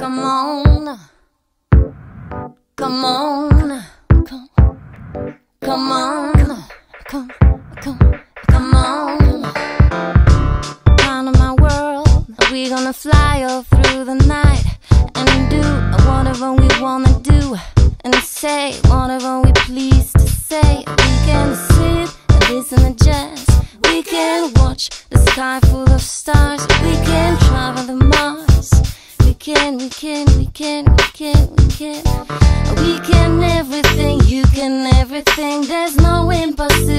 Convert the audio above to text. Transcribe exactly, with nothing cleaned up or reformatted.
Come on, come on, come, come on, come, come, come on. Out of my world, we gonna fly all through the night and do whatever we wanna do and say whatever we please to say. We can sit and listen to jazz. We can watch the sky full of stars. We can travel to Mars. We can, we can, we can, we can, we can. We can everything, you can everything. There's no impossible.